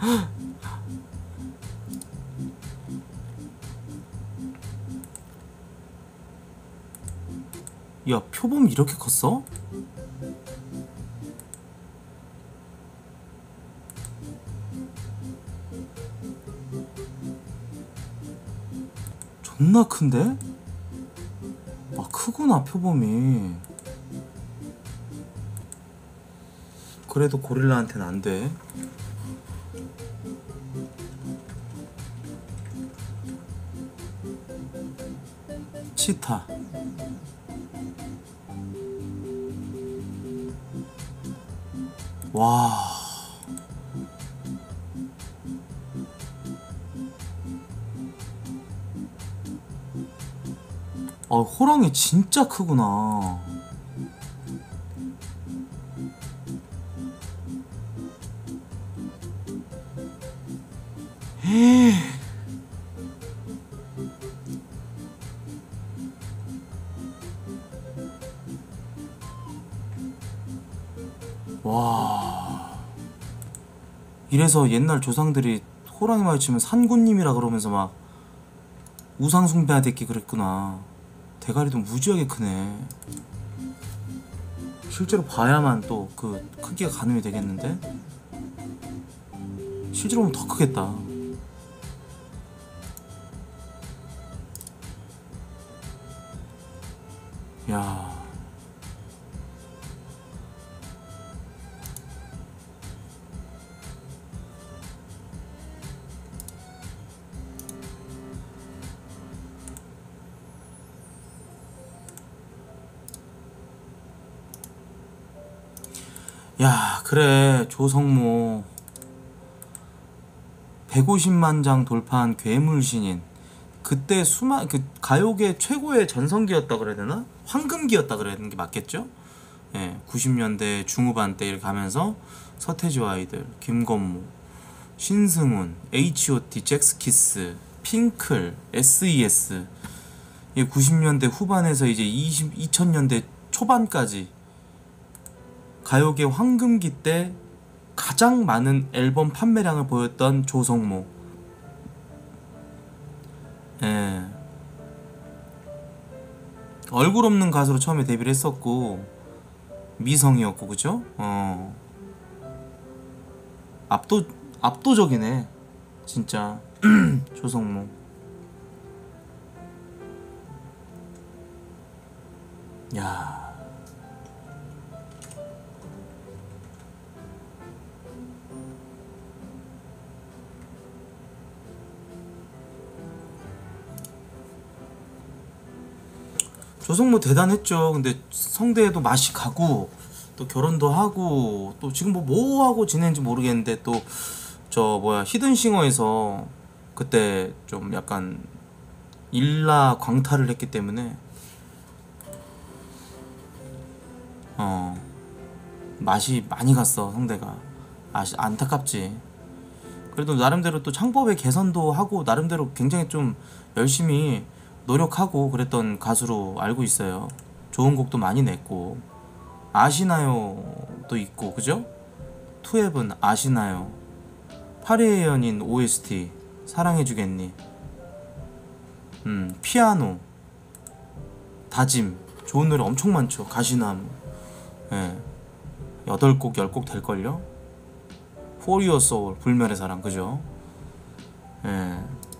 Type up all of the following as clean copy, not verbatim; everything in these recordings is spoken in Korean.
야, 표범이 이렇게 컸어? 존나 큰데? 아, 크구나 표범이. 그래도 고릴라한테는 안 돼. 치타. 와. 아, 호랑이 진짜 크구나. 와. 이래서 옛날 조상들이 호랑이 마주치면 산군님이라 그러면서 막 우상숭배하댔기 그랬구나. 대가리도 무지하게 크네. 실제로 봐야만 또 그 크기가 가늠이 되겠는데? 실제로 보면 더 크겠다. 야. 야, 그래. 조성모 150만 장 돌파한 괴물신인. 그때 그 가요계 최고의 전성기였다 그래야 되나? 황금기였다 그래야 되는 게 맞겠죠? 예, 90년대 중후반 때 이렇게 가면서 서태지와 아이들, 김건모, 신승훈, H.O.T, 잭스키스, 핑클, S.E.S. 이 90년대 후반에서 이제 2000년대 초반까지 가요계 황금기 때 가장 많은 앨범 판매량을 보였던 조성모. 예. 얼굴 없는 가수로 처음에 데뷔를 했었고 미성이었고, 그죠? 압도적이네 진짜. 조성모. 야. 조성모 대단했죠. 근데 성대에도 맛이 가고 또 결혼도 하고 또 지금 뭐 하고 지내는지 모르겠는데, 또 저 뭐야 히든싱어에서 그때 좀 약간 일라 광탈을 했기 때문에 맛이 많이 갔어 성대가. 안타깝지. 그래도 나름대로 또 창법의 개선도 하고 나름대로 굉장히 좀 열심히 노력하고 그랬던 가수로 알고 있어요. 좋은 곡도 많이 냈고. 아시나요도 있고, 그죠? 투앱은 아시나요, 파리의 연인 OST 사랑해주겠니, 피아노, 다짐, 좋은 노래 엄청 많죠. 가시나무, 예, 8곡 10곡 될걸요. For Your Soul, 불멸의 사랑, 그죠? 예.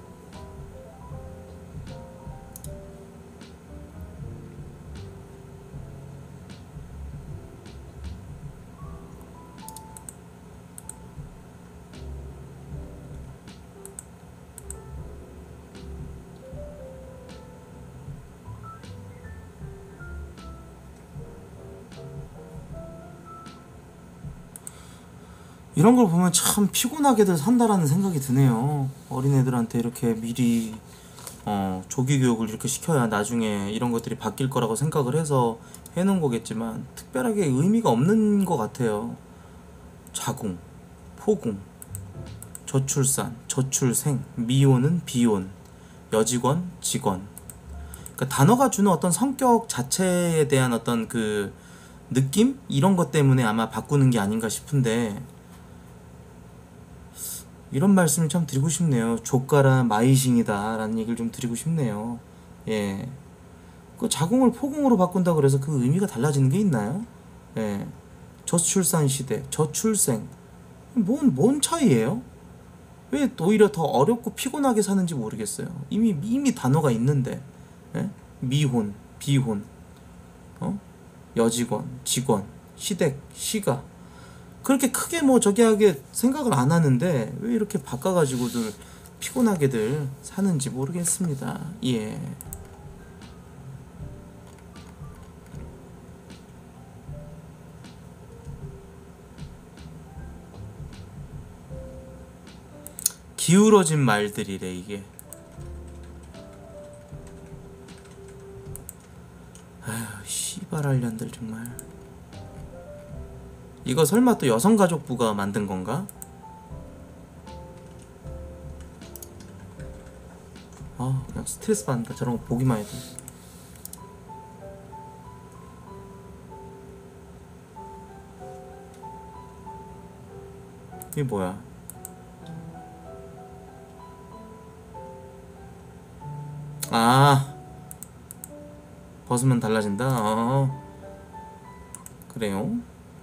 이런 걸 보면 참 피곤하게들 산다라는 생각이 드네요. 어린애들한테 이렇게 미리 조기 교육을 이렇게 시켜야 나중에 이런 것들이 바뀔 거라고 생각을 해서 해놓은 거겠지만 특별하게 의미가 없는 것 같아요. 자궁, 포궁, 저출산, 저출생, 미혼은 비혼, 여직원, 직원. 그러니까 단어가 주는 어떤 성격 자체에 대한 어떤 그 느낌? 이런 것 때문에 아마 바꾸는 게 아닌가 싶은데, 이런 말씀을 참 드리고 싶네요. 조가라 마이싱이다 라는 얘기를 좀 드리고 싶네요. 예. 그 자궁을 포궁으로 바꾼다 그래서 그 의미가 달라지는 게 있나요? 예. 저출산 시대, 저출생. 뭔 차이예요? 왜 오히려 더 어렵고 피곤하게 사는지 모르겠어요. 이미 단어가 있는데. 예? 미혼, 비혼, 어? 여직원, 직원, 시댁, 시가. 그렇게 크게 뭐 저기 하게 생각을 안 하는데 왜 이렇게 바꿔가지고들 피곤하게들 사는지 모르겠습니다. 예. 기울어진 말들이래 이게. 아휴 씨발알년들 정말. 이거 설마 또 여성가족부가 만든 건가? 아 그냥 스트레스 받는다 저런 거 보기만 해도. 이게 뭐야? 아 벗으면 달라진다? 그래요?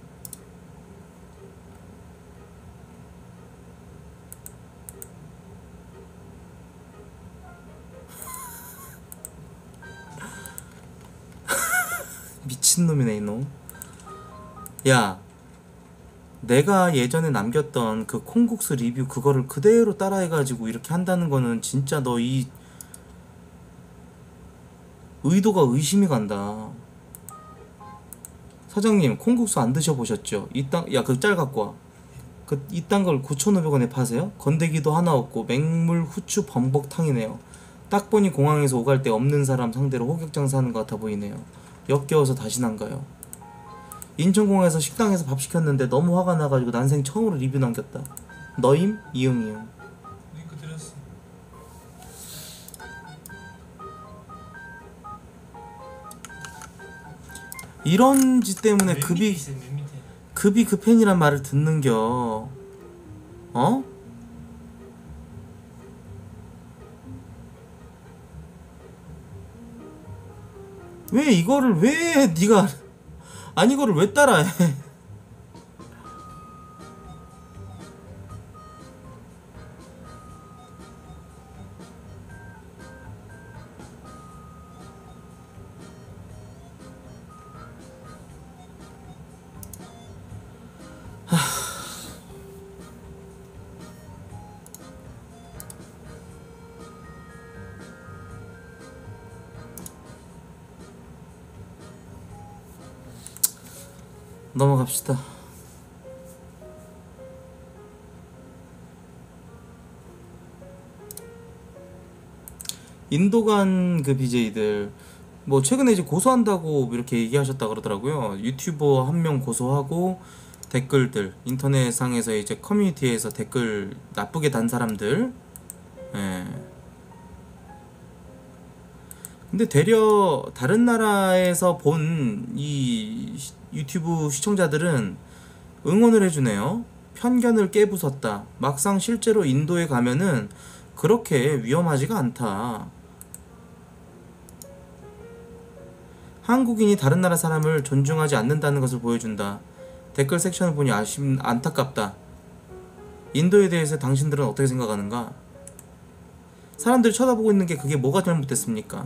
미친놈이네 이놈. 야 내가 예전에 남겼던 그 콩국수 리뷰 그거를 그대로 따라해가지고 이렇게 한다는 거는 진짜 너 이 의도가 의심이 간다. 사장님 콩국수 안 드셔보셨죠? 야 그 짤 갖고 와. 이딴 걸 9,500원에 파세요? 건더기도 하나 없고 맹물 후추 범벅탕이네요. 딱 보니 공항에서 오갈 데 없는 사람 상대로 호객장사 하는 것 같아 보이네요. 역겨워서 다시 안 가요. 인천공항에서 식당에서 밥 시켰는데 너무 화가 나가지고 난생 처음으로 리뷰 남겼다. 너임? 이응. 링크 드렸어. 이런 짓 때문에 맨 밑에 있어요, 맨 밑에. 급이 급행이란 말을 듣는겨. 어? 왜 이거를 왜 네가 아니 이거를 왜 따라해? 넘어갑시다. 인도 간 그 BJ들 뭐 최근에 이제 고소한다고 이렇게 얘기하셨다 그러더라고요. 유튜버 한 명 고소하고 댓글들 인터넷상에서 이제 커뮤니티에서 댓글 나쁘게 단 사람들. 예. 근데 되려 다른 나라에서 본 이 유튜브 시청자들은 응원을 해주네요. 편견을 깨부쉈다. 막상 실제로 인도에 가면은 그렇게 위험하지가 않다. 한국인이 다른 나라 사람을 존중하지 않는다는 것을 보여준다. 댓글 섹션을 보니 안타깝다. 인도에 대해서 당신들은 어떻게 생각하는가? 사람들이 쳐다보고 있는 게 그게 뭐가 잘못됐습니까?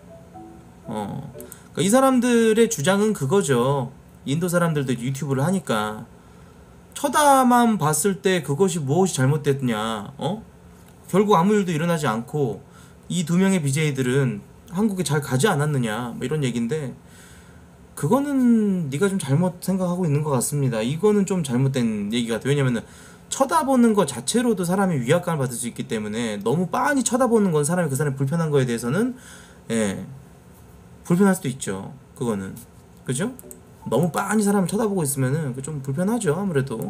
그러니까 이 사람들의 주장은 그거죠. 인도 사람들도 유튜브를 하니까 쳐다만 봤을 때 그것이 무엇이 잘못됐냐? 결국 아무 일도 일어나지 않고 이 두 명의 BJ들은 한국에 잘 가지 않았느냐? 뭐 이런 얘기인데 그거는 네가 좀 잘못 생각하고 있는 것 같습니다. 이거는 좀 잘못된 얘기 같아요. 왜냐면은 쳐다보는 것 자체로도 사람이 위압감을 받을 수 있기 때문에 너무 빤히 쳐다보는 건 사람이 그 사람이 불편한 거에 대해서는 예 불편할 수도 있죠. 그거는 그죠? 너무 빤히 사람을 쳐다보고 있으면은 좀 불편하죠. 아무래도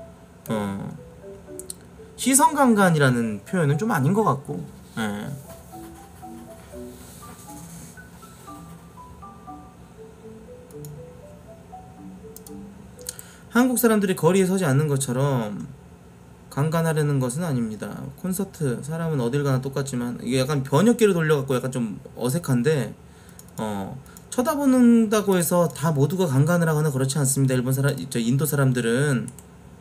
시선강간이라는 표현은 좀 아닌 것 같고 예. 한국 사람들이 거리에 서지 않는 것처럼 강간하려는 것은 아닙니다. 콘서트 사람은 어딜 가나 똑같지만 이게 약간 번역기를 돌려갖고 약간 좀 어색한데 쳐다보는다고 해서 다 모두가 강간을 하거나 그렇지 않습니다. 일본 사람, 저 인도 사람들은.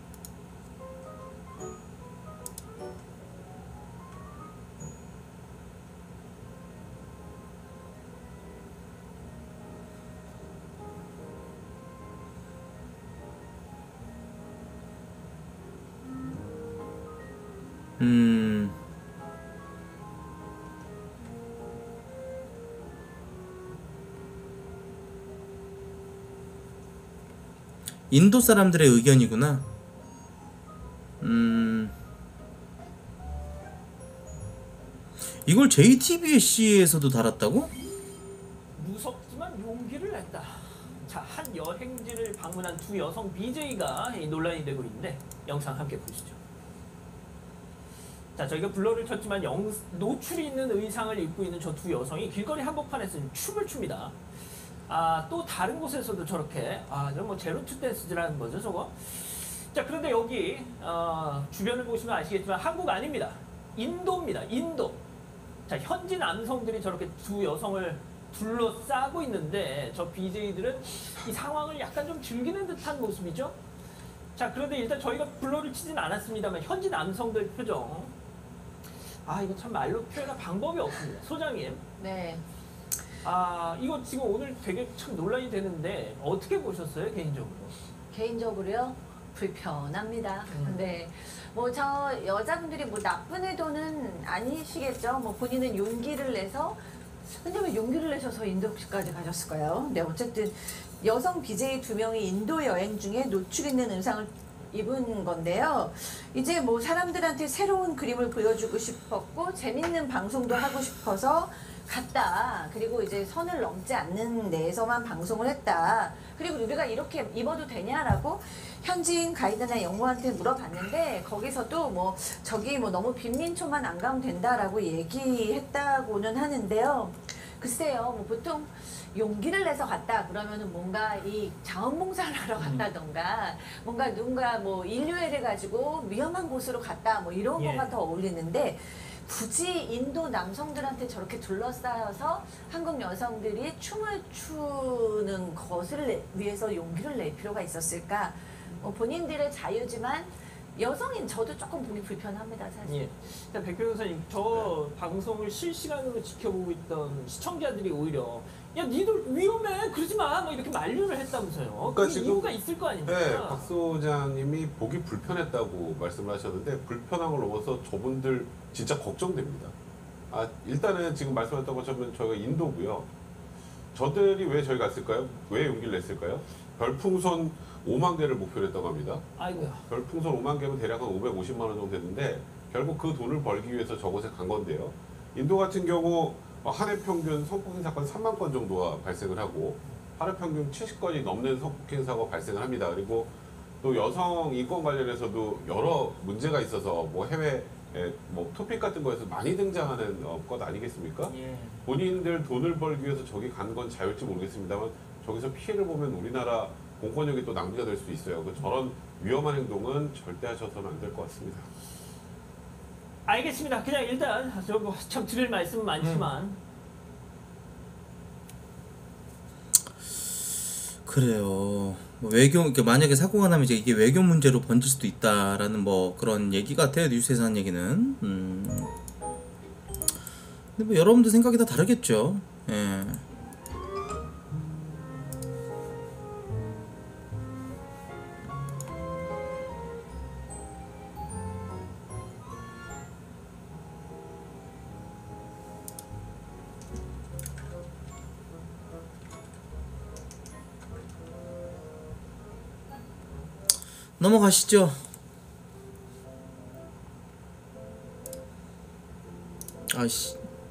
인도 사람들의 의견이구나. 이걸 JTBC에서도 달았다고? 무섭지만 용기를 냈다. 자, 한 여행지를 방문한 두 여성 BJ가 논란이 되고 있는데 영상 함께 보시죠. 자, 저희가 블러를 켰지만 노출이 있는 의상을 입고 있는 저 두 여성이 길거리 한복판에서 춤을 춥니다. 또 다른 곳에서도 저렇게 저 뭐 제로투 댄스라는 거죠, 저거. 자, 그런데 여기 주변을 보시면 아시겠지만 한국 아닙니다. 인도입니다. 인도. 자, 현지 남성들이 저렇게 두 여성을 둘러싸고 있는데 저 BJ들은 이 상황을 약간 좀 즐기는 듯한 모습이죠. 자, 그런데 일단 저희가 블러를 치진 않았습니다만 현지 남성들 표정, 이거 참 말로 표현할 방법이 없습니다. 소장님. 네. 이거 지금 오늘 되게 참 논란이 되는데 어떻게 보셨어요, 개인적으로? 개인적으로요? 불편합니다. 네. 뭐 저 여자분들이 뭐 나쁜 의도는 아니시겠죠. 뭐 본인은 용기를 내서, 근데 왜 용기를 내셔서 인도까지 가셨을까요? 네, 어쨌든 여성 BJ 2명이 인도 여행 중에 노출 있는 의상을 입은 건데요. 이제 뭐 사람들한테 새로운 그림을 보여주고 싶었고 재밌는 방송도 하고 싶어서 갔다. 그리고 이제 선을 넘지 않는 데에서만 방송을 했다. 그리고 우리가 이렇게 입어도 되냐라고 현지인 가이드나 영무한테 물어봤는데 거기서도 뭐 저기 뭐 너무 빈민초만 안 가면 된다라고 얘기했다고는 하는데요. 글쎄요, 뭐 보통 용기를 내서 갔다 그러면은 뭔가 이 자원봉사를 하러 갔다던가 뭔가 누군가 뭐 인류애를 가지고 위험한 곳으로 갔다 뭐 이런 거가 더 어울리는데 굳이 인도 남성들한테 저렇게 둘러싸여서 한국 여성들이 춤을 추는 것을 위해서 용기를 낼 필요가 있었을까? 뭐 본인들의 자유지만 여성인 저도 조금 보기 불편합니다, 사실. 예. 자, 백 변호사님, 저 방송을 실시간으로 지켜보고 있던 시청자들이 오히려 야, 니들 위험해, 그러지 마, 뭐 이렇게 만류를 했다면서요. 그러니까 지금 이유가 있을 거 아닙니까? 네, 박 소장님이 보기 불편했다고 말씀을 하셨는데 불편한 걸 넘어서 저분들 진짜 걱정됩니다. 일단은 지금 말씀하셨던 것처럼 저희가 인도고요. 저들이 왜 저희 갔을까요? 왜 용기를 냈을까요? 별풍선 5만 개를 목표로 했다고 합니다. 아이고야. 별풍선 5만 개면 대략 한 550만 원 정도 됐는데 결국 그 돈을 벌기 위해서 저곳에 간 건데요. 인도 같은 경우 한 해 평균 성폭행 사건 3만 건 정도가 발생을 하고 하루 평균 70건이 넘는 성폭행 사고가 발생을 합니다. 그리고 또 여성 인권 관련해서도 여러 문제가 있어서 뭐 해외 뭐 토픽 같은 거에서 많이 등장하는 것 아니겠습니까? 예. 본인들 돈을 벌기 위해서 저기 간 건 자유일지 모르겠습니다만 저기서 피해를 보면 우리나라 공권력이 또 낭비가 될 수 있어요. 저런 위험한 행동은 절대 하셔서는 안 될 것 같습니다. 알겠습니다. 그냥 일단 참 드릴 말씀은 많지만 그래요. 뭐 외교, 그러니까 만약에 사고가 나면 이제 이게 외교 문제로 번질 수도 있다라는 뭐 그런 얘기 같아요. 뉴스에서 한 얘기는. 근데 뭐 여러분들 생각이 다 다르겠죠. 예. 넘어가시죠. 아이씨.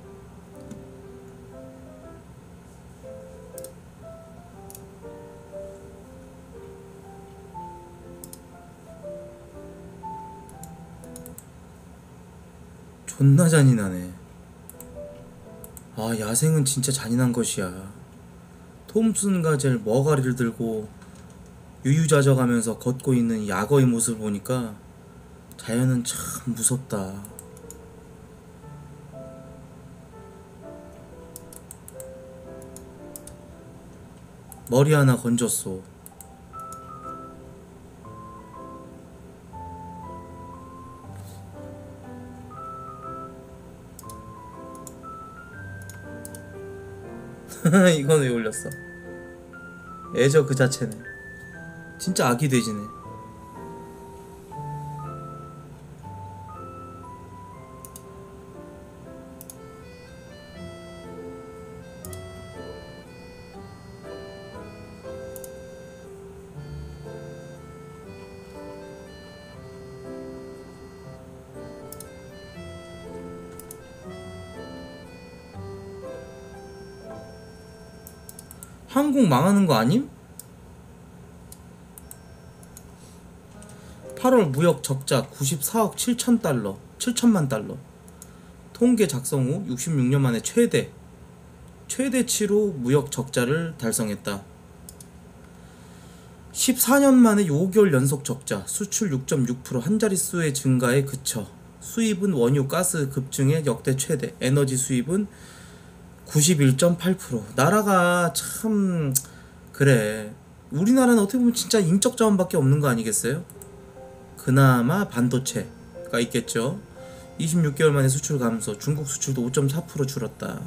존나 잔인하네. 야생은 진짜 잔인한 것이야. 톰슨 가젤 머가리를 들고 유유자적하면서 걷고 있는 이 악어의 모습을 보니까 자연은 참 무섭다. 머리 하나 건졌어. 이건 왜 올렸어? 애저 그 자체네. 진짜 아기 돼지네. 한국 망하는 거 아님? 8월 무역 적자 94억 7천만 달러. 통계 작성 후 66년 만에 최대치로 무역 적자를 달성했다. 14년 만에 5개월 연속 적자. 수출 6.6% 한 자릿수의 증가에 그쳐. 수입은 원유, 가스 급증의 역대 최대. 에너지 수입은 91.8%. 나라가 참 그래. 우리나라는 어떻게 보면 진짜 인적 자원밖에 없는 거 아니겠어요? 그나마 반도체가 있겠죠. 26개월 만에 수출 감소. 중국 수출도 5.4% 줄었다.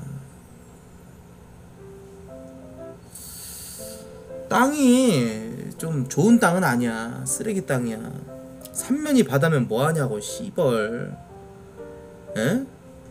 땅이 좀 좋은 땅은 아니야. 쓰레기 땅이야. 삼면이 바다면 뭐하냐고 씨벌. 에?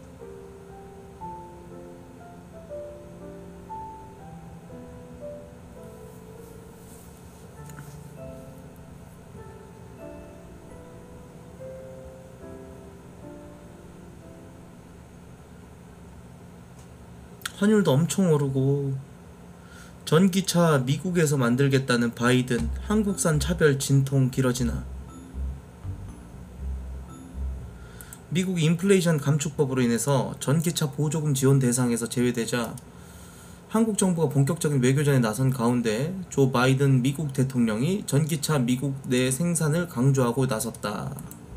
환율도 엄청 오르고. 전기차 미국에서 만들겠다는 바이든. 한국산 차별 진통 길어지나. 미국이 인플레이션 감축법으로 인해서 전기차 보조금 지원 대상에서 제외되자 한국 정부가 본격적인 외교전에 나선 가운데 조 바이든 미국 대통령이 전기차 미국 내 생산을 강조하고 나섰다.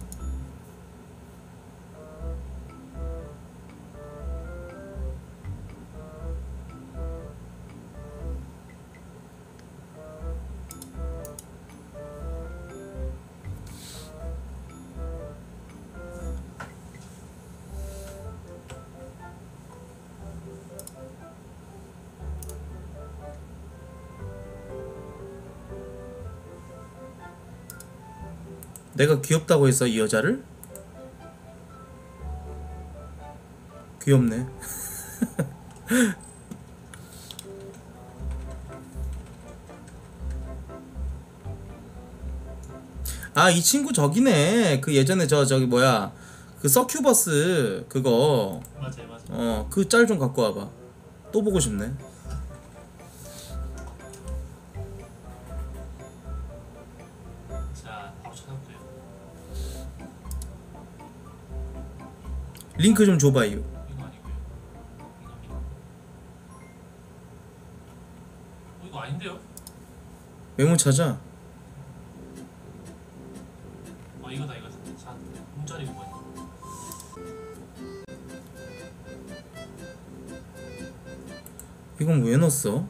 내가 귀엽다고 했어 이 여자를? 귀엽네. 아, 이 친구 저기네. 그 예전에 저기 뭐야, 그 서큐버스 그거. 맞아요. 그 짤 좀 갖고 와봐. 또 보고 싶네. 자, 바로 찾아볼게요. 링크 좀 줘봐요. 이거 아니고요. 이겁니다. 이거 아닌데요? 메모 찾아. 이거다. 자, 문자리 뭐야? 이건 왜 넣었어?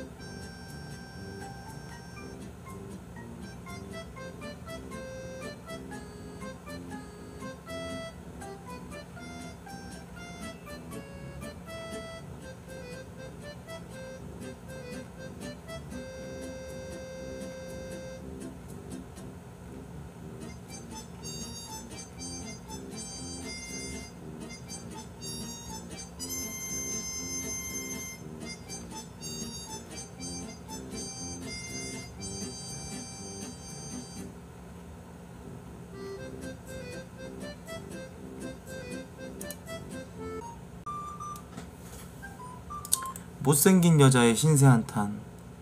못생긴 여자의 신세 한탄.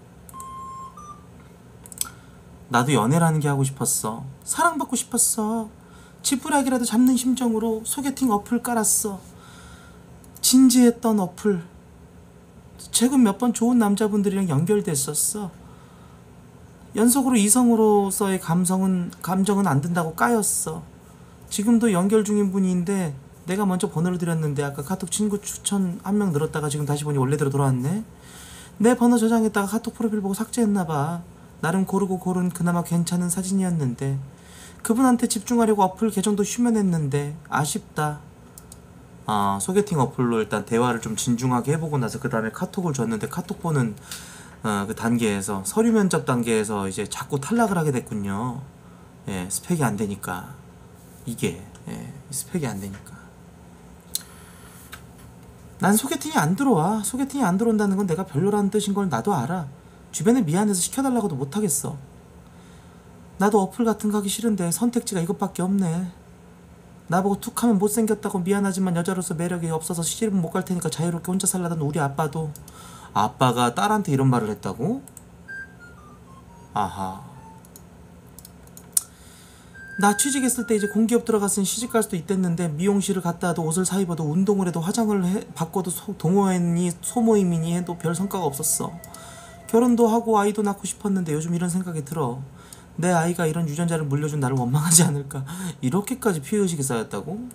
나도 연애라는 게 하고 싶었어. 사랑받고 싶었어. 지푸라기라도 잡는 심정으로 소개팅 어플 깔았어. 진지했던 어플. 최근 몇 번 좋은 남자분들이랑 연결됐었어. 연속으로 이성으로서의 감정은 안 든다고 까였어. 지금도 연결 중인 분인데 내가 먼저 번호를 드렸는데 아까 카톡 친구 추천 한 명 늘었다가 지금 다시 보니 원래대로 돌아왔네. 내 번호 저장했다가 카톡 프로필 보고 삭제했나봐. 나름 고르고 고른 그나마 괜찮은 사진이었는데 그분한테 집중하려고 어플 계정도 휴면했는데 아쉽다. 아, 소개팅 어플로 일단 대화를 좀 진중하게 해보고 나서 그 다음에 카톡을 줬는데 카톡 보는 그 단계에서 서류 면접 단계에서 이제 자꾸 탈락을 하게 됐군요. 예, 스펙이 안 되니까 이게 스펙이 안 되니까. 난 소개팅이 안 들어와. 소개팅이 안 들어온다는 건 내가 별로라는 뜻인 걸 나도 알아. 주변에 미안해서 시켜달라고도 못하겠어. 나도 어플 같은 거 하기 싫은데 선택지가 이것밖에 없네. 나보고 툭 하면 못생겼다고 미안하지만 여자로서 매력이 없어서 시집은 못 갈 테니까 자유롭게 혼자 살라던 우리 아빠도. 아빠가 딸한테 이런 말을 했다고? 아하. 나 취직했을 때 이제 공기업 들어갔으니 시집갈 수도 있댔는데 미용실을 갔다 와도 옷을 사 입어도 운동을 해도 화장을 바꿔도 동호회니 소모임이니 해도 별 성과가 없었어. 결혼도 하고 아이도 낳고 싶었는데 요즘 이런 생각이 들어. 내 아이가 이런 유전자를 물려준 나를 원망하지 않을까. 이렇게까지 피해의식이 쌓였다고?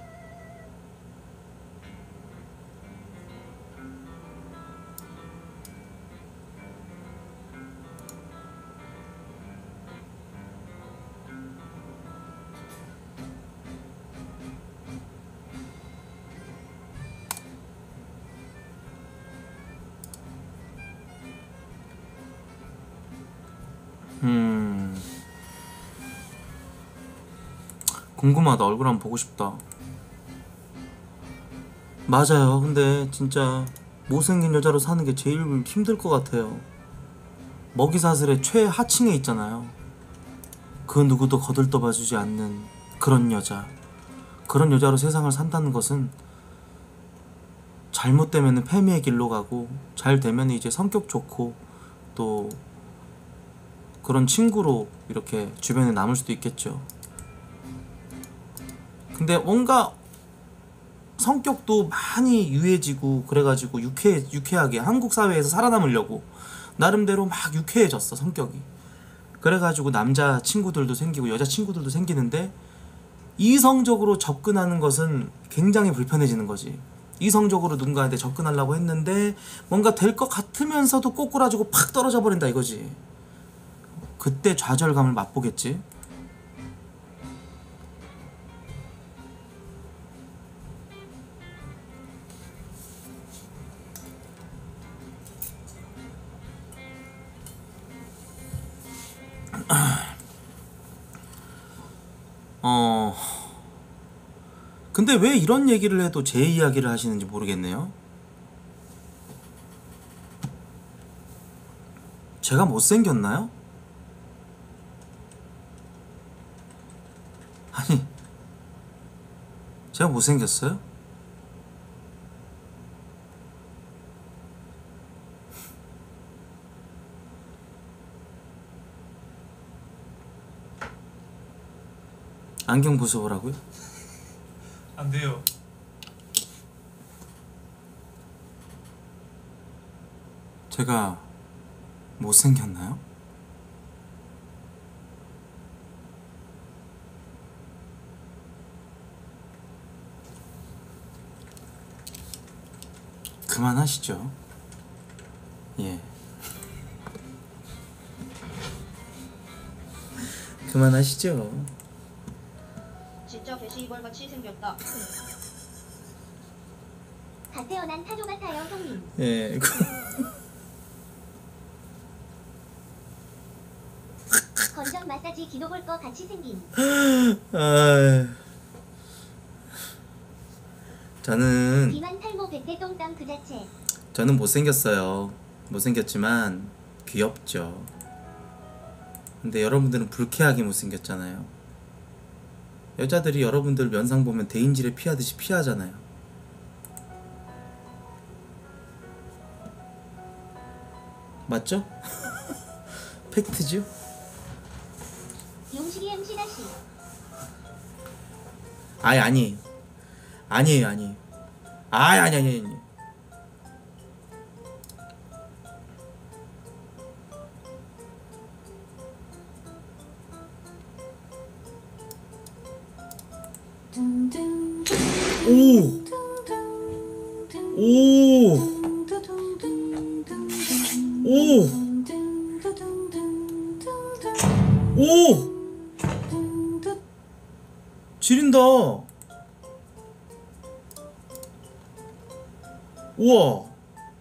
궁금하다. 얼굴 한번 보고 싶다. 맞아요. 근데 진짜 못생긴 여자로 사는 게 제일 힘들 것 같아요. 먹이사슬의 최하층에 있잖아요. 그 누구도 거들떠봐주지 않는 그런 여자. 그런 여자로 세상을 산다는 것은 잘못되면 패미의 길로 가고 잘 되면 이제 성격 좋고 또 그런 친구로 이렇게 주변에 남을 수도 있겠죠. 근데 뭔가 성격도 많이 유해지고 그래가지고 유쾌하게 한국 사회에서 살아남으려고 나름대로 막 유쾌해졌어 성격이. 그래가지고 남자 친구들도 생기고 여자 친구들도 생기는데 이성적으로 접근하는 것은 굉장히 불편해지는 거지. 이성적으로 누군가한테 접근하려고 했는데 뭔가 될 것 같으면서도 꼬꾸라지고 팍 떨어져 버린다 이거지. 그때 좌절감을 맛보겠지. 근데 왜 이런 얘기를 해도 제 이야기를 하시는지 모르겠네요. 제가 못생겼나요? 아니, 제가 못생겼어요? 안경 벗어보라고요? 안 돼요. 제가 못생겼나요? 그만하시죠. 예. 그만하시죠. 진짜 배시이벌같이 생겼다. 갓 태어난 타조 같아요, 형님. 예. 건전 마사지 기노볼 거 같이 생긴. 저는 비만 탈모 백대 똥땀 그 자체. 저는 못생겼어요. 못생겼지만 귀엽죠. 근데 여러분들은 불쾌하게 못생겼잖아요. 여자들이 여러분들 면상 보면 대인지를 피하듯이 피하잖아요. 맞죠? 팩트죠? 용식이 MC 다시. 아니에요. 아니에요. 아니. 오! 오! 오! 오! 지린다. 우와.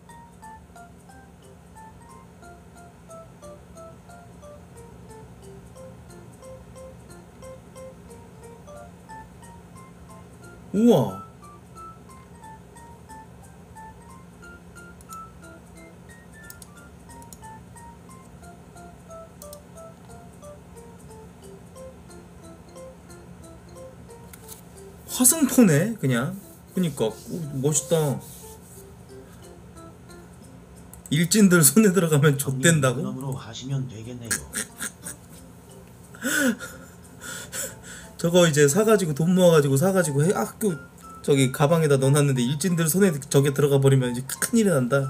우와. 화승포네 그냥. 그니까 오, 멋있다. 일진들 손에 들어가면 족된다고? 그놈으로 하시면 되겠네요. 저거 이제 사가지고 돈 모아가지고 사가지고 학교 저기 가방에다 넣어놨는데 일진들 손에 저게 들어가 버리면 이제 큰일이 난다.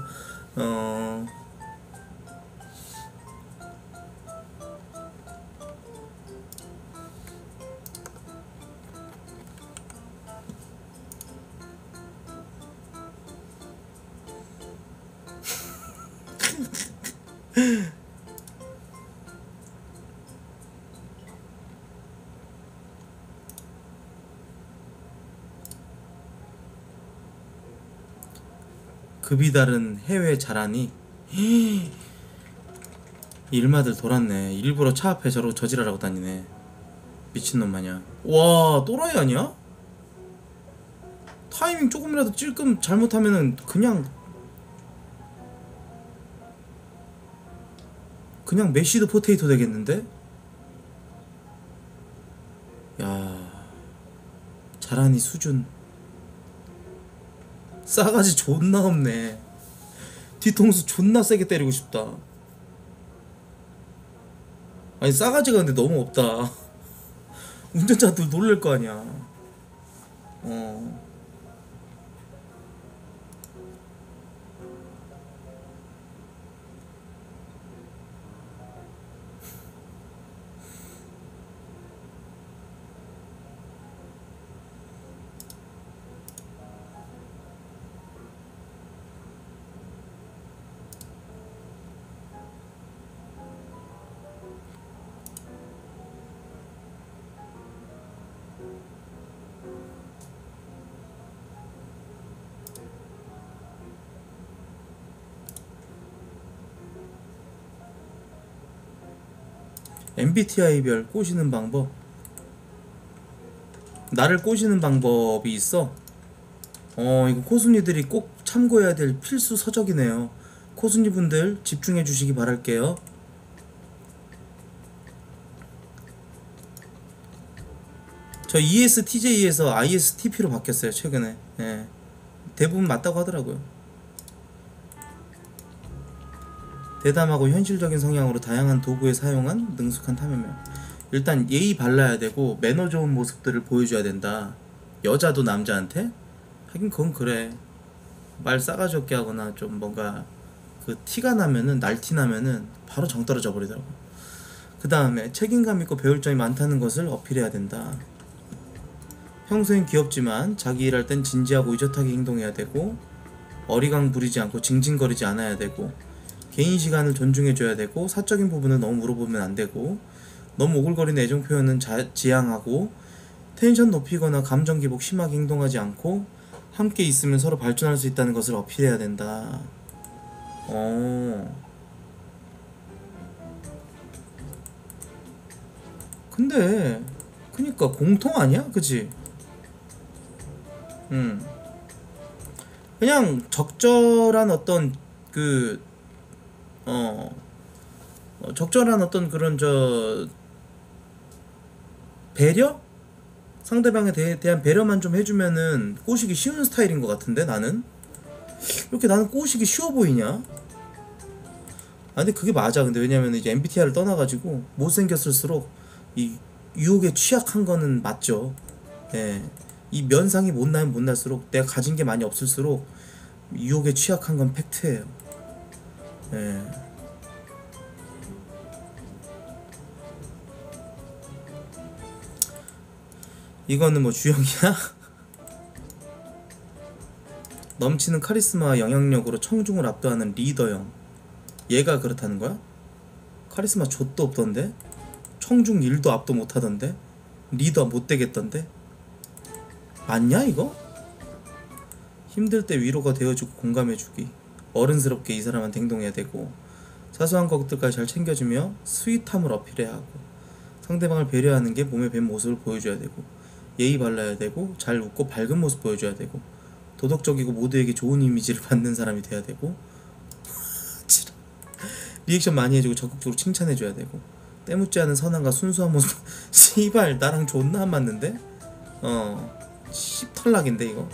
급이 다른 해외 자라니 일마들 돌았네. 일부러 차 앞에 저러고 저지랄하고 다니네. 미친놈 마냥. 와 또라이 아니야? 타이밍 조금이라도 찔끔 잘못하면은 그냥 메시드 포테이토 되겠는데? 야 자라니 수준 싸가지 존나 없네. 뒤통수 존나 세게 때리고 싶다. 아니 싸가지가 근데 너무 없다. 운전자들 놀랄 거 아니야. MBTI별 꼬시는 방법. 나를 꼬시는 방법이 있어. 이거 코순이들이 꼭 참고해야 될 필수 서적이네요. 코순이 분들 집중해 주시기 바랄게요. 저 ESTJ에서 ISTP로 바뀌었어요 최근에. 예. 대부분 맞다고 하더라고요. 대담하고 현실적인 성향으로 다양한 도구에 사용한 능숙한 탐험명. 일단 예의 발라야 되고 매너 좋은 모습들을 보여줘야 된다. 여자도 남자한테? 하긴 그건 그래. 말 싸가지 없게 하거나 좀 뭔가 그 티가 나면은 날티 나면은 바로 정 떨어져 버리더라고. 그 다음에 책임감 있고 배울 점이 많다는 것을 어필해야 된다. 평소엔 귀엽지만 자기 일할 땐 진지하고 의젓하게 행동해야 되고 어리광 부리지 않고 징징거리지 않아야 되고 개인 시간을 존중해줘야 되고 사적인 부분을 너무 물어보면 안 되고 너무 오글거리는 애정 표현은 지양하고 텐션 높이거나 감정 기복 심하게 행동하지 않고 함께 있으면 서로 발전할 수 있다는 것을 어필해야 된다. 근데 그니까 공통 아니야? 그치? 그냥 적절한 어떤 적절한 어떤 그런 배려? 상대방에 대한 배려만 좀 해주면은 꼬시기 쉬운 스타일인 것 같은데 나는? 이렇게 나는 꼬시기 쉬워 보이냐? 근데 그게 맞아. 근데 왜냐면 이제 MBTI를 떠나가지고 못생겼을수록 이 유혹에 취약한 거는 맞죠. 예. 이 면상이 못나면 못날수록 내가 가진 게 많이 없을수록 유혹에 취약한 건 팩트예요. 예. 이거는 뭐 주역이야? 넘치는 카리스마와 영향력으로 청중을 압도하는 리더형. 얘가 그렇다는 거야? 카리스마 좆도 없던데? 청중 일도 압도 못하던데? 리더 못 되겠던데? 맞냐 이거? 힘들 때 위로가 되어주고 공감해주기. 어른스럽게 이 사람한테 행동해야 되고, 사소한 것들까지 잘 챙겨주며 스윗함을 어필해야 하고, 상대방을 배려하는 게 몸에 밴 모습을 보여줘야 되고, 예의 발라야 되고, 잘 웃고 밝은 모습 보여줘야 되고, 도덕적이고 모두에게 좋은 이미지를 받는 사람이 돼야 되고, 리액션 많이 해주고 적극적으로 칭찬해줘야 되고, 때묻지 않은 선함과 순수한 모습. 씨발 나랑 존나 안 맞는데? 씹털락인데 이거?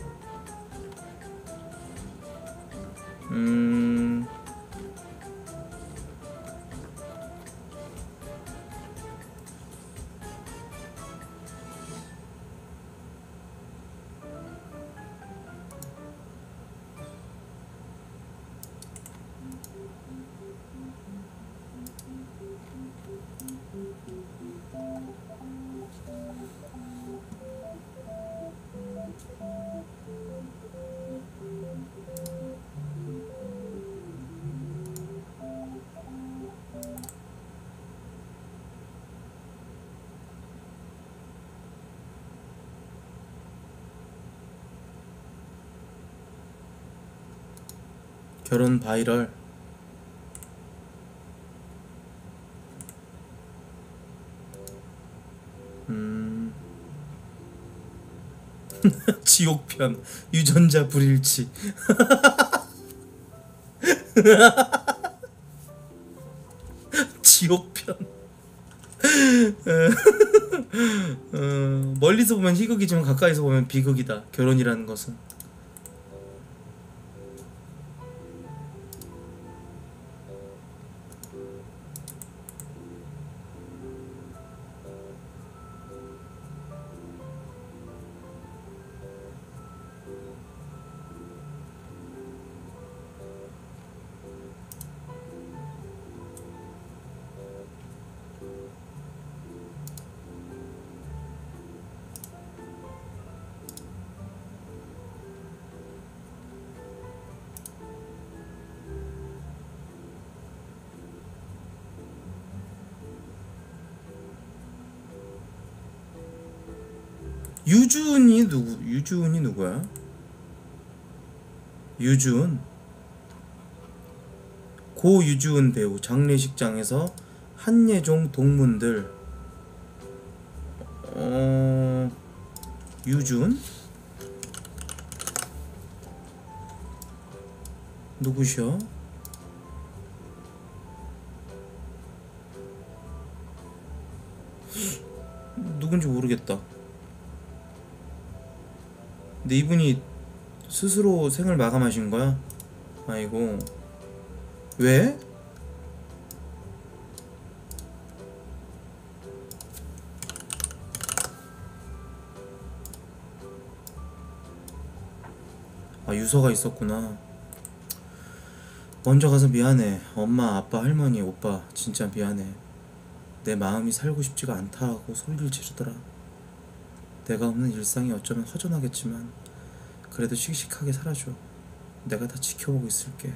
결혼 바이럴. 지옥편 유전자 불일치. 지옥편. 멀리서 보면 희극이지만 가까이서 보면 비극이다. 결혼이라는 것은. 유주은이 누구야? 유주은. 고 유주은 배우. 장례식장에서 한예종 동문들. 유주은? 누구셔? 누군지 모르겠다. 근데 이분이 스스로 생을 마감하신 거야? 아이고. 왜? 아, 유서가 있었구나. 먼저 가서 미안해. 엄마, 아빠, 할머니, 오빠 진짜 미안해. 내 마음이 살고 싶지가 않다고 소리를 지르더라. 내가 없는 일상이 어쩌면 허전하겠지만 그래도 씩씩하게 살아줘. 내가 다 지켜보고 있을게.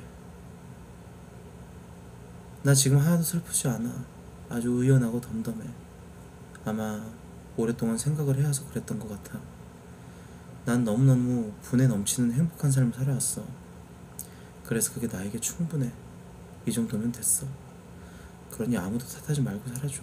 나 지금 하나도 슬프지 않아. 아주 의연하고 덤덤해. 아마 오랫동안 생각을 해와서 그랬던 것 같아. 난 너무너무 분에 넘치는 행복한 삶을 살아왔어. 그래서 그게 나에게 충분해. 이 정도면 됐어. 그러니 아무도 탓하지 말고 살아줘.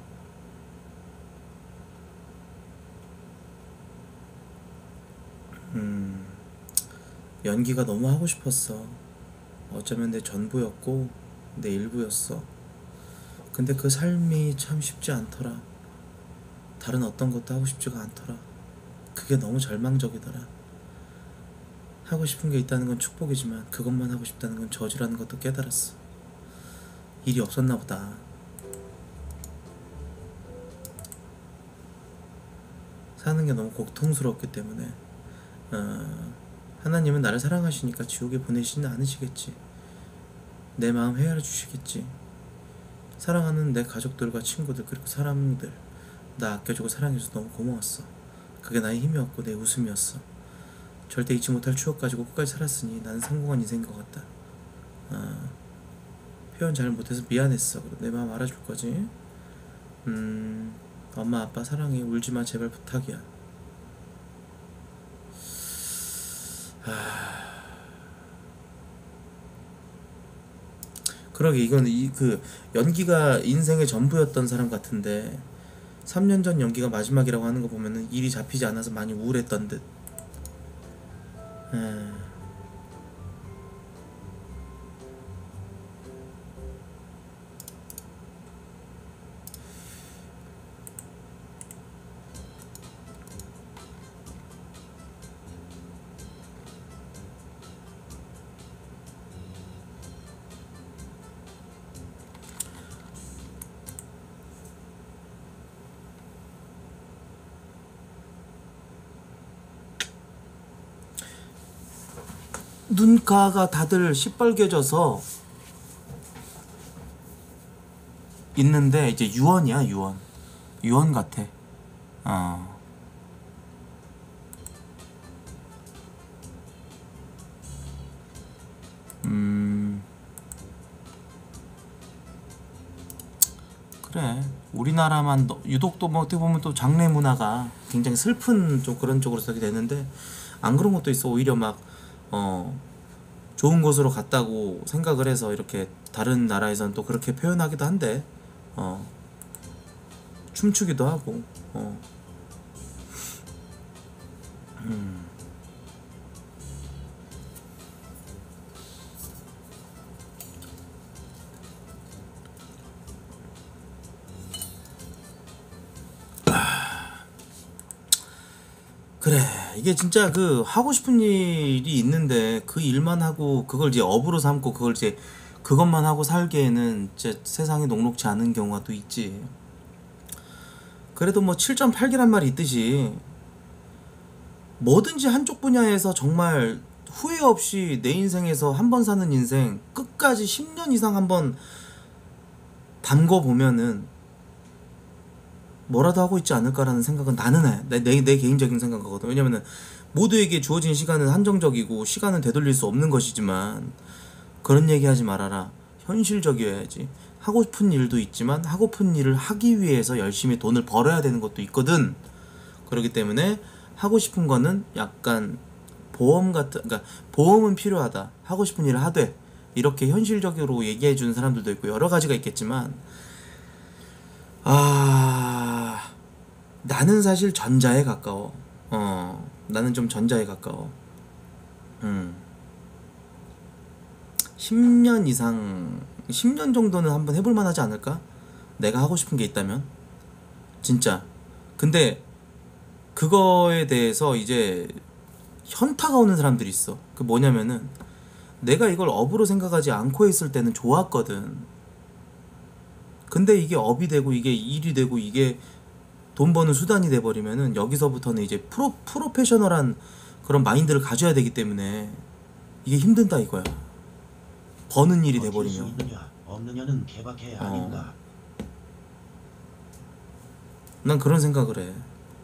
연기가 너무 하고 싶었어. 어쩌면 내 전부였고 내 일부였어. 근데 그 삶이 참 쉽지 않더라. 다른 어떤 것도 하고 싶지가 않더라. 그게 너무 절망적이더라. 하고 싶은 게 있다는 건 축복이지만 그것만 하고 싶다는 건 저주라는 것도 깨달았어. 일이 없었나 보다. 사는 게 너무 고통스럽기 때문에 하나님은 나를 사랑하시니까 지옥에 보내시지는 않으시겠지. 내 마음 헤아려 주시겠지. 사랑하는 내 가족들과 친구들 그리고 사람들 나 아껴주고 사랑해줘서 너무 고마웠어. 그게 나의 힘이었고 내 웃음이었어. 절대 잊지 못할 추억 가지고 끝까지 살았으니 나는 성공한 인생인 것 같다. 표현 잘 못해서 미안했어. 내 마음 알아줄 거지? 엄마 아빠 사랑해. 울지마 제발 부탁이야. 그러게 이건 그 연기가 인생의 전부였던 사람 같은데 3년 전 연기가 마지막이라고 하는 거 보면은 일이 잡히지 않아서 많이 우울했던 듯. 눈가가 다들 시뻘개져서 있는데 이제 유언이야. 유언 같아. 그래 우리나라만 유독 또 뭐 어떻게 보면 또 장래 문화가 굉장히 슬픈 좀 그런 쪽으로 서게 되는데 안 그런 것도 있어. 오히려 막 좋은 곳으로 갔다고 생각을 해서 이렇게 다른 나라에서는 또 그렇게 표현하기도 한데 춤추기도 하고 그래 이게 진짜 그 하고 싶은 일이 있는데 그 일만 하고 그걸 이제 업으로 삼고 그걸 이제 그것만 하고 살기에는 진짜 세상이 녹록지 않은 경우가 또 있지. 그래도 뭐 7.8기란 말이 있듯이 뭐든지 한쪽 분야에서 정말 후회 없이 내 인생에서 한 번 사는 인생 끝까지 10년 이상 한번 담궈보면은 뭐라도 하고 있지 않을까라는 생각은 나는 해. 내 개인적인 생각이거든. 왜냐면은 모두에게 주어진 시간은 한정적이고 시간은 되돌릴 수 없는 것이지만 그런 얘기 하지 말아라. 현실적이어야지. 하고 싶은 일도 있지만 하고픈 일을 하기 위해서 열심히 돈을 벌어야 되는 것도 있거든. 그렇기 때문에 하고 싶은 거는 약간 보험 같은, 그러니까 보험은 필요하다. 하고 싶은 일을 하되 이렇게 현실적으로 얘기해 주는 사람들도 있고 여러 가지가 있겠지만 나는 사실 전자에 가까워. 나는 좀 전자에 가까워. 10년 이상 10년 정도는 한번 해볼 만하지 않을까? 내가 하고 싶은 게 있다면 진짜. 근데 그거에 대해서 이제 현타가 오는 사람들이 있어. 그 뭐냐면은 내가 이걸 업으로 생각하지 않고 있을 때는 좋았거든. 근데 이게 업이 되고 이게 일이 되고 이게 돈 버는 수단이 돼버리면은 여기서부터는 이제 프로페셔널한 그런 마인드를 가져야 되기 때문에 이게 힘든다 이거야. 버는 일이 돼버리면. 있느냐 없느냐는 개박해 아닌가. 난 그런 생각을 해.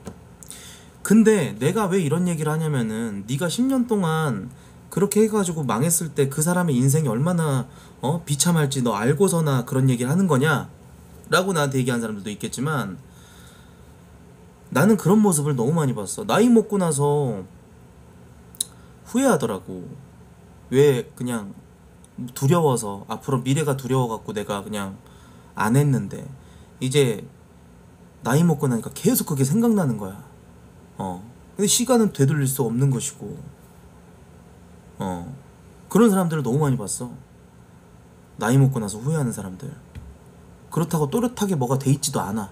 근데 내가 왜 이런 얘기를 하냐면은 네가 10년 동안 그렇게 해가지고 망했을 때 그 사람의 인생이 얼마나 비참할지 너 알고서나 그런 얘기를 하는 거냐? 라고 나한테 얘기하는 사람들도 있겠지만 나는 그런 모습을 너무 많이 봤어. 나이 먹고 나서 후회하더라고. 왜 그냥 두려워서 앞으로 미래가 두려워갖고 내가 그냥 안 했는데 이제 나이 먹고 나니까 계속 그게 생각나는 거야. 근데 시간은 되돌릴 수 없는 것이고 그런 사람들을 너무 많이 봤어. 나이 먹고 나서 후회하는 사람들. 그렇다고 또렷하게 뭐가 돼 있지도 않아.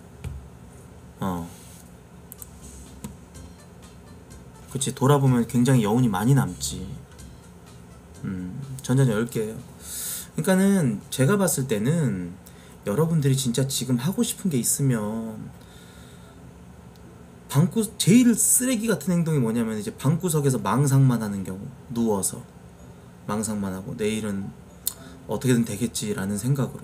그치. 돌아보면 굉장히 여운이 많이 남지. 전자녀 10개예요. 그러니까는 제가 봤을 때는 여러분들이 진짜 지금 하고 싶은 게 있으면 제일 쓰레기 같은 행동이 뭐냐면 이제 방구석에서 망상만 하는 경우. 누워서 망상만 하고 내일은 어떻게든 되겠지라는 생각으로,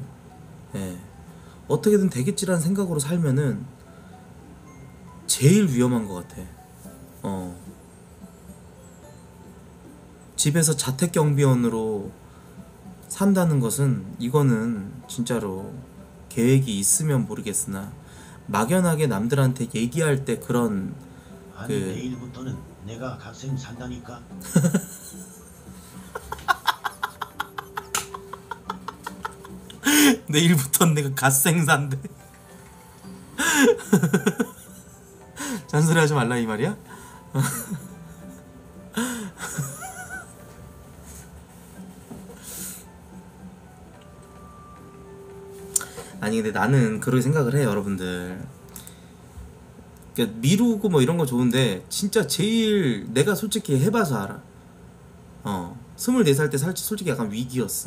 어떻게든 되겠지라는 생각으로 살면은 제일 위험한 것 같아. 집에서 자택 경비원으로 산다는 것은 이거는 진짜로 계획이 있으면 모르겠으나 막연하게 남들한테 얘기할 때 그런 아니 내일부터는 내가 갓생 산다니까. 내일부턴 내가 갓생산데 잔소리 하지 말라 이 말이야? 아니 근데 나는 그렇게 생각을 해 여러분들. 그러니까 미루고 뭐 이런 거 좋은데 진짜 제일 내가 솔직히 해봐서 알아. 24살 때 솔직히 약간 위기였어.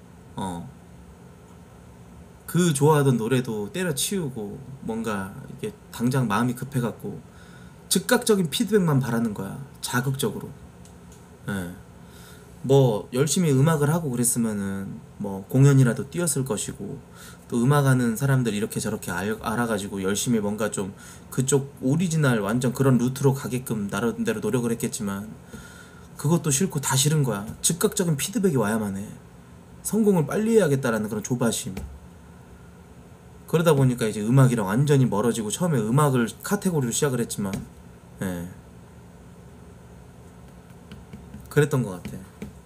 그 좋아하던 노래도 때려치우고 뭔가 이게 당장 마음이 급해갖고 즉각적인 피드백만 바라는 거야. 자극적으로. 예. 뭐 열심히 음악을 하고 그랬으면은 뭐 공연이라도 뛰었을 것이고 또 음악하는 사람들 이렇게 저렇게 알아가지고 열심히 뭔가 좀 그쪽 오리지널 완전 그런 루트로 가게끔 나름대로 노력을 했겠지만 그것도 싫고 다 싫은 거야. 즉각적인 피드백이 와야만 해. 성공을 빨리 해야겠다라는 그런 조바심. 그러다 보니까 이제 음악이랑 완전히 멀어지고 처음에 음악을 카테고리로 시작을 했지만 예. 그랬던 것 같아.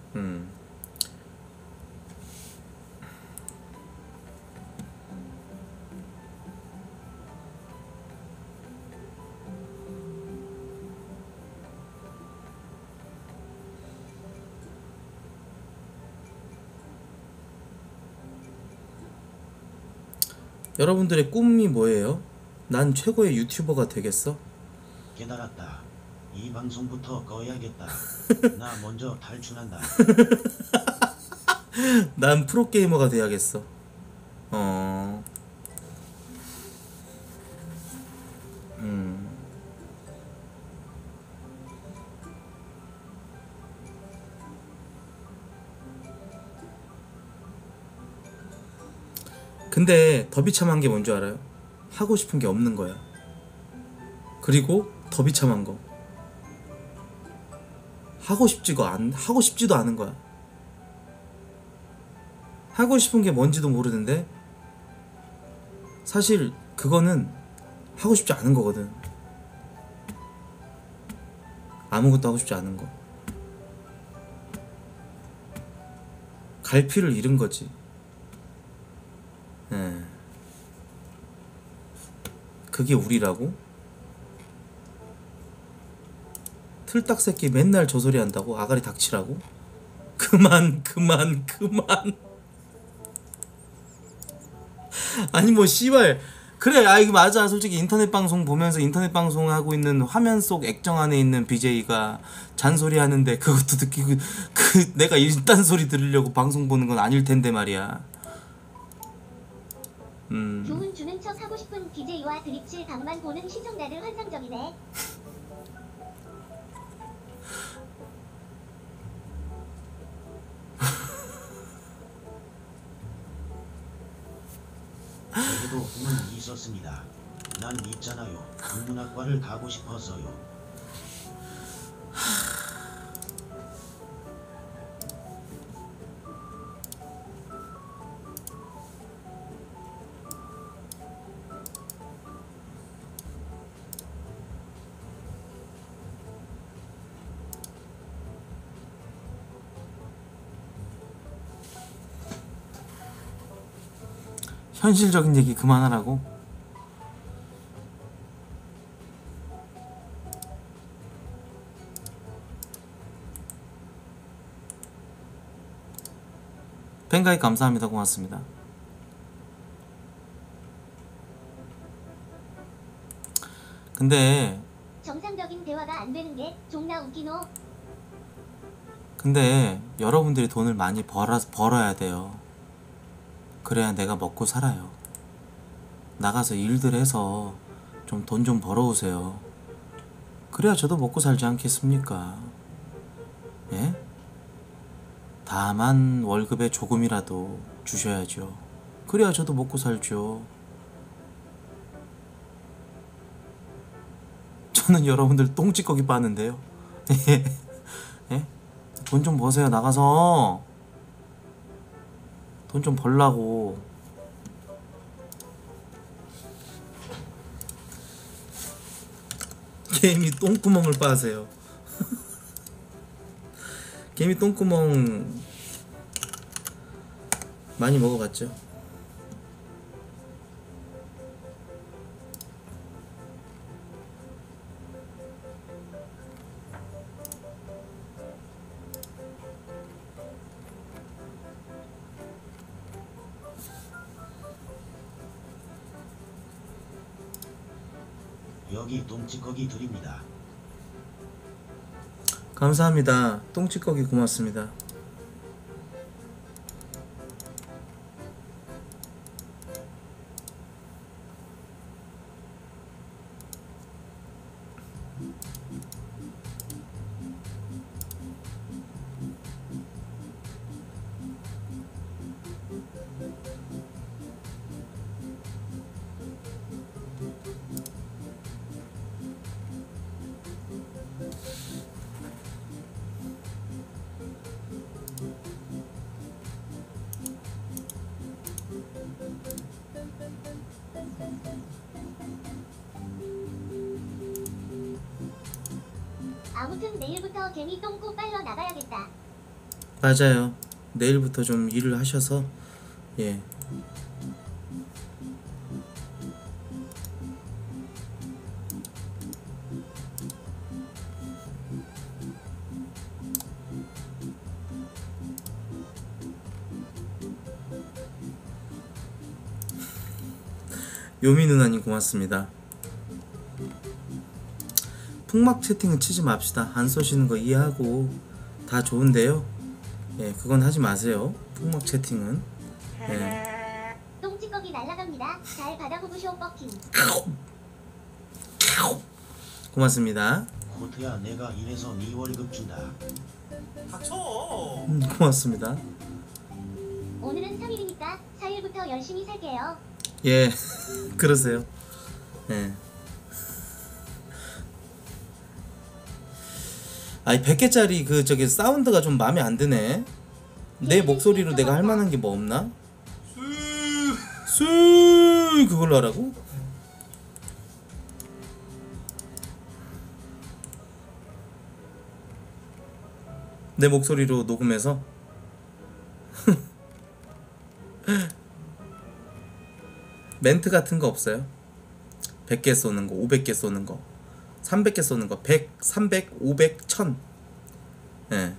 여러분들의 꿈이 뭐예요? 난 최고의 유튜버가 되겠어? 깨달았다. 이 방송부터 꺼야겠다. 나 먼저 탈출한다. 난 프로게이머가 돼야겠어. 근데 더 비참한 게 뭔지 알아요? 하고 싶은 게 없는 거야. 그리고 더 비참한 거 하고 싶지도 않은 거야. 하고 싶은 게 뭔지도 모르는데 사실 그거는 하고 싶지 않은 거거든. 아무것도 하고 싶지 않은 거. 갈피를 잃은 거지. 예. 그게 우리라고? 틀딱새끼 맨날 저 소리 한다고? 아가리 닥치라고? 그만. 아니 뭐 씨발 그래. 이거 맞아. 솔직히 인터넷 방송 보면서 인터넷 방송 하고 있는 화면 속 액정 안에 있는 BJ가 잔소리 하는데 그것도 듣기고 내가 이딴 소리 들으려고 방송 보는 건 아닐 텐데 말이야. 교훈 주는 척 하고 싶은 DJ와 드립칠 각만 보는 시청자들 환상적이네. 저에도 꿈은 있었습니다. 난 있잖아요. 국문학과를 가고 싶었어요. 현실적인 얘기 그만하라고? 팬가입 감사합니다. 고맙습니다. 근데 정상적인 대화가 안 되는 게 존나 웃기노. 근데 여러분들이 돈을 많이 벌어야 돼요. 그래야 내가 먹고 살아요. 나가서 일들 해서 좀 돈 좀 벌어오세요. 그래야 저도 먹고 살지 않겠습니까? 예? 다만 월급에 조금이라도 주셔야죠. 그래야 저도 먹고 살죠. 저는 여러분들 똥찌꺼기 빠는데요. 예? 돈 좀 버세요. 나가서 돈 좀 벌라고. 개미 똥구멍을 빠세요. 개미 똥구멍 많이 먹어봤죠? 여기 똥찌꺼기 드립니다. 감사합니다. 똥찌꺼기 고맙습니다. 아무튼 내일부터 개미 똥꼬 빨러 나가야겠다. 맞아요. 내일부터 좀 일을 하셔서 예. 요미 누나님 고맙습니다. 풍막 채팅은 치지 맙시다. 안 쏘시는 거 이해하고 다 좋은데요. 예, 그건 하지 마세요. 풍막 채팅은. 예. 똥찌꺼기 날라갑니다. 잘 받아보고 쇼 버킹. 고맙습니다. 호트야 내가 이래서 네 월급 준다. 닥쳐. 고맙습니다. 오늘은 3일이니까 4일부터 열심히 살게요. 예, 그러세요. 예. 아니 100개짜리 그 저기 사운드가 좀 마음에 안 드네. 내 목소리로 내가 할 만한 게 뭐 없나? 수 그걸로 하라고? 내 목소리로 녹음해서? 멘트 같은 거 없어요? 100개 쏘는 거, 500개 쏘는 거, 300개 쏘는 거, 100, 300, 500, 1000. 예.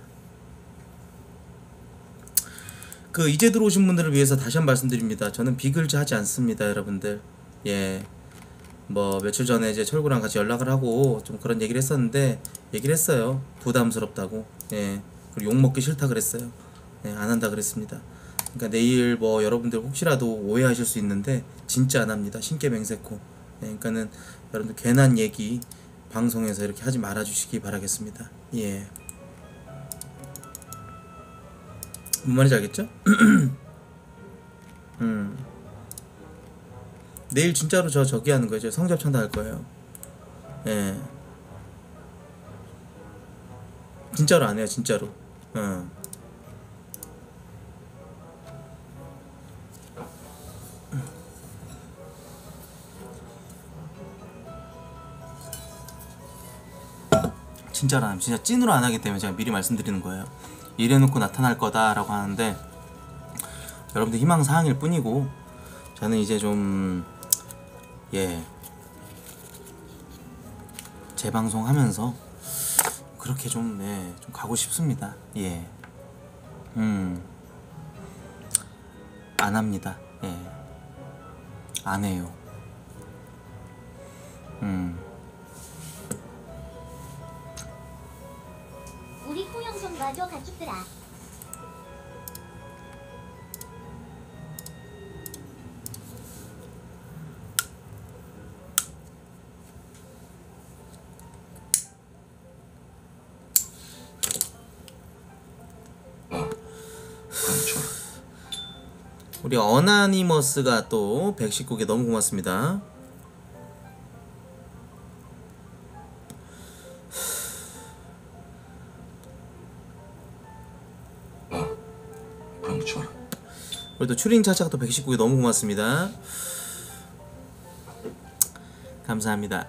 그 이제 들어오신 분들을 위해서 다시 한 번 말씀드립니다. 저는 비글즈 하지 않습니다, 여러분들. 예. 뭐 며칠 전에 이제 철구랑 같이 연락을 하고 좀 그런 얘기를 했었는데 얘기를 했어요. 부담스럽다고. 예. 그리고 욕 먹기 싫다 그랬어요. 예, 안 한다 그랬습니다. 그러니까 내일 뭐 여러분들 혹시라도 오해하실 수 있는데 진짜 안 합니다. 신께맹세코. 예, 그러니까는 여러분들 괜한 얘기 방송에서 이렇게 하지 말아 주시기 바라겠습니다. 예. 뭔 말인지 알겠죠? 내일 진짜로 저기 하는 거예요. 성접창도 할 거예요. 예. 진짜로 안 해요, 진짜로. 진짜로 안 하면 진짜 찐으로 안 하기 때문에 제가 미리 말씀드리는 거예요. 이래놓고 나타날 거다라고 하는데 여러분들 희망사항일 뿐이고 저는 이제 좀 재방송 하면서 그렇게 좀 가고 싶습니다. 예. 안 합니다. 예. 안 해요. 우리 호영 좀 놔줘 가축들아. 우리 어나니머스가 또 119개 너무 고맙습니다. 우리 또 추린 차차가 또 119개 너무 고맙습니다. 감사합니다.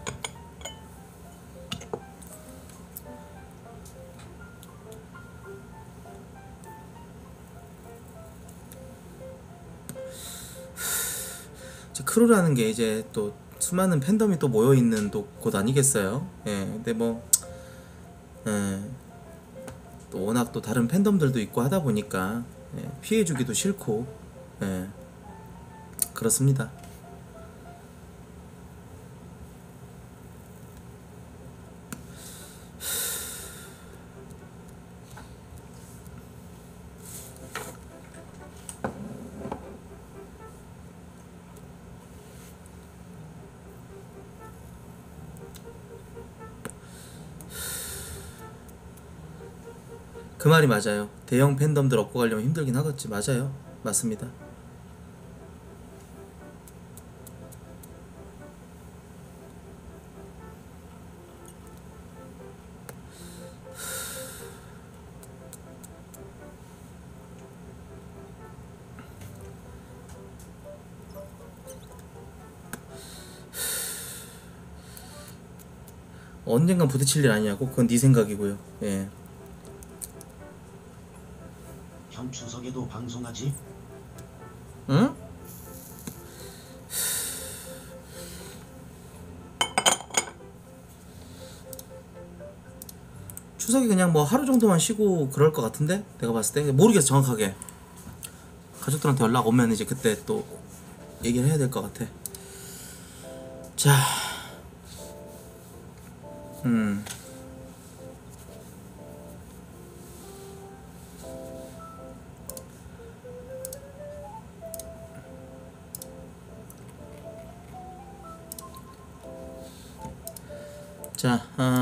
크루라는 게 이제 또 수많은 팬덤이 또 모여 있는 또 곳 아니겠어요? 예, 근데 뭐, 예, 또 워낙 또 다른 팬덤들도 있고 하다 보니까 예, 피해주기도 싫고, 예, 그렇습니다. 그 말이 맞아요. 대형 팬덤들 업고 가려면 힘들긴 하겠지. 맞아요. 맞습니다. 언젠간 부딪힐 일 아니냐고? 그건 네 생각이고요. 예. 형 추석에도 방송하지? 응? 추석에 그냥 뭐 하루 정도만 쉬고 그럴 것 같은데? 내가 봤을 때 모르겠어 정확하게. 가족들한테 연락 오면 이제 그때 또 얘기를 해야 될 것 같아. 자, 자,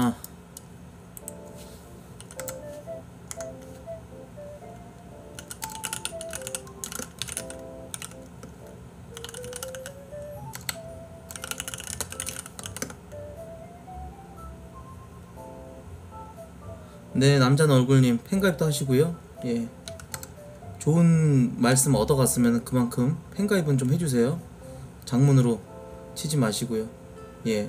네, 남자는 얼굴님 팬가입도 하시고요. 예, 좋은 말씀 얻어갔으면 그만큼 팬가입은 좀 해주세요. 장문으로 치지 마시고요. 예.